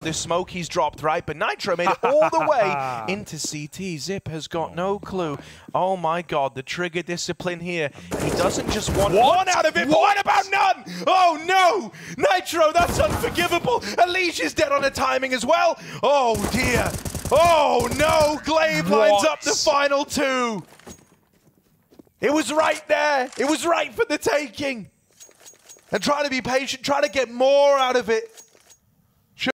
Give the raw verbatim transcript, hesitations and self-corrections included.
the smoke he's dropped, right? But nitr0 made it all the way into C T. Zip has got no clue. Oh my god, the trigger discipline here. He doesn't just want what? one out of it, but what about none? Oh no! nitr0, that's unforgivable. Elish is dead on a timing as well. Oh dear. Oh no! Glaive lines up the final two. It was right there. It was right for the taking. And trying to be patient, trying to get more out of it.